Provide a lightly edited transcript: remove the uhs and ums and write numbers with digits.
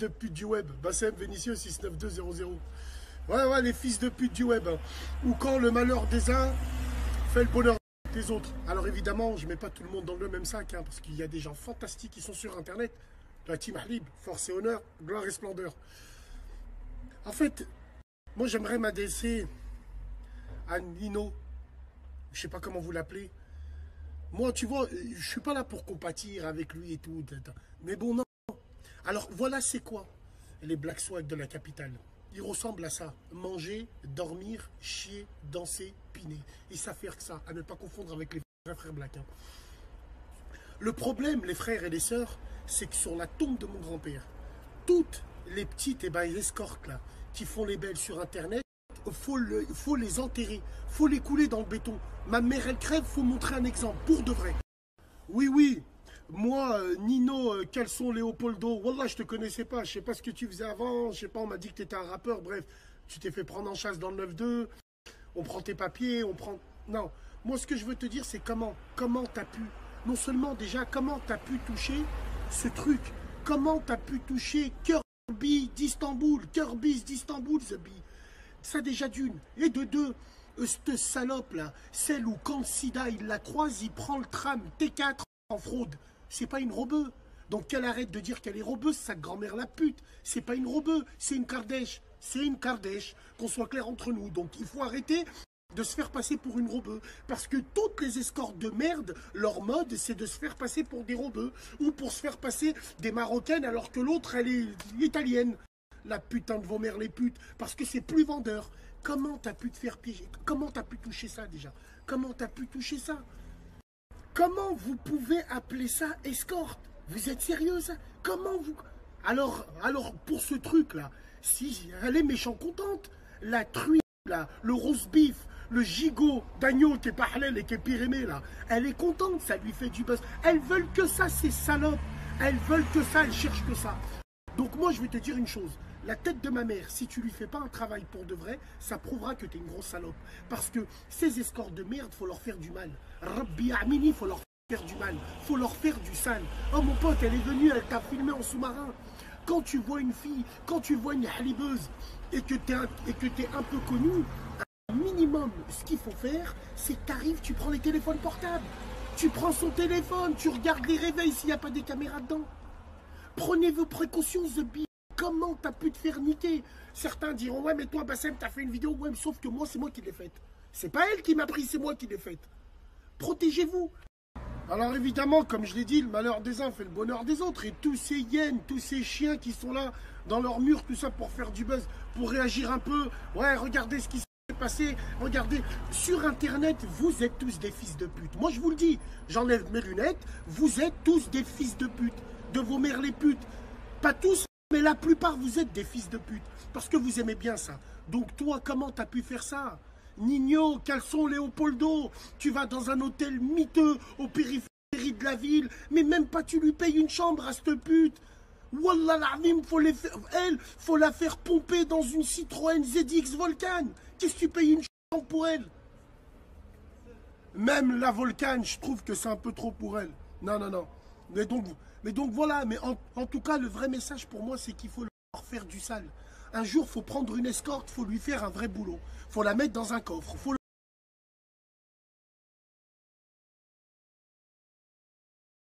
de pute du web. Bassem Vénitieux 69200. Ouais, les fils de pute du web. Hein. Ou quand le malheur des uns fait le bonheur des autres. Alors évidemment, je ne mets pas tout le monde dans le même sac, hein, parce qu'il y a des gens fantastiques qui sont sur Internet. La team Ahlib, force et honneur, gloire et splendeur. En fait, moi j'aimerais m'adresser à Nino. Je ne sais pas comment vous l'appelez. Moi, tu vois, je ne suis pas là pour compatir avec lui et tout. Mais bon, non. Alors voilà, c'est quoi les Black Swag de la capitale? Ils ressemblent à ça. Manger, dormir, chier, danser, piner. Ils savent faire que ça. À ne pas confondre avec les vrais frères Black. Hein. Le problème, les frères et les sœurs, c'est que sur la tombe de mon grand-père, toutes les petites les escortes là, qui font les belles sur Internet, faut les enterrer. Faut les couler dans le béton. Ma mère, elle crève, faut montrer un exemple. Pour de vrai. Oui. Moi, Nino, Caleçon, Léopoldo, Wallah, je te connaissais pas. Je sais pas ce que tu faisais avant. Je sais pas, on m'a dit que tu étais un rappeur. Bref, tu t'es fait prendre en chasse dans le 9-2. On prend tes papiers, on prend... Non. Moi, ce que je veux te dire, c'est comment t'as pu... Non seulement, déjà, comment t'as pu toucher ce truc? Comment t'as pu toucher Kirby d'Istanbul? Kirby d'Istanbul, The Bee. Ça, déjà d'une. Et de deux, cette salope-là, celle où quand Sida, il la croise, il prend le tram T4 en fraude. C'est pas une robeuse. Donc qu'elle arrête de dire qu'elle est robeuse, sa grand-mère la pute. C'est pas une robeuse, c'est une Kardèche. C'est une Kardèche, qu'on soit clair entre nous. Donc il faut arrêter de se faire passer pour une robeuse. Parce que toutes les escortes de merde, leur mode, c'est de se faire passer pour des robeuses. Ou pour se faire passer des Marocaines alors que l'autre, elle est italienne. La putain de vos mères les putes. Parce que c'est plus vendeur. Comment t'as pu te faire piéger? Comment t'as pu toucher ça déjà? Comment t'as pu toucher ça? Comment vous pouvez appeler ça escorte? Vous êtes sérieuse? Comment vous... Alors, pour ce truc-là, si elle est méchant contente, la truie, là, le roast beef, le gigot d'agneau qui est pas halal et qui est pyrémé, là, elle est contente, ça lui fait du buzz. Elles veulent que ça, ces salopes. Elles veulent que ça, elles cherchent que ça. Donc moi, je vais te dire une chose. La tête de ma mère, si tu lui fais pas un travail pour de vrai, ça prouvera que tu es une grosse salope. Parce que ces escortes de merde, faut leur faire du mal. Rabbi Amini, faut leur faire du mal. Faut leur faire du sale. Oh mon pote, elle est venue, elle t'a filmé en sous-marin. Quand tu vois une fille, quand tu vois une halibeuse et que tu es un peu connu, un minimum, ce qu'il faut faire, c'est que tu arrives, tu prends les téléphones portables. Tu prends son téléphone, tu regardes les réveils s'il n'y a pas des caméras dedans. Prenez vos précautions, The Bee. Comment t'as pu te faire niquer? Certains diront, ouais, mais toi, Bassem, t'as fait une vidéo. Ouais, mais sauf que moi, c'est moi qui l'ai faite. C'est pas elle qui m'a pris, c'est moi qui l'ai faite. Protégez-vous. Alors évidemment, comme je l'ai dit, le malheur des uns fait le bonheur des autres. Et tous ces hyènes, tous ces chiens qui sont là, dans leur mur, tout ça, pour faire du buzz, pour réagir un peu. Ouais, regardez ce qui s'est passé. Regardez, sur Internet, vous êtes tous des fils de pute. Moi, je vous le dis, j'enlève mes lunettes. Vous êtes tous des fils de pute. De vos mères les putes. Pas tous, mais la plupart, vous êtes des fils de pute. Parce que vous aimez bien ça. Donc toi, comment t'as pu faire ça? Nino, Caleçon, Léopoldo, tu vas dans un hôtel miteux au périphérie de la ville, mais même pas tu lui payes une chambre à cette pute. Wallah l'azim, faut la faire pomper dans une Citroën ZX Volcan. Qu'est-ce que tu payes une chambre pour elle? Même la Volcan, je trouve que c'est un peu trop pour elle. Non. Mais donc voilà, mais en tout cas, le vrai message pour moi, c'est qu'il faut leur faire du sale. Un jour, il faut prendre une escorte, il faut lui faire un vrai boulot. Il faut la mettre dans un coffre.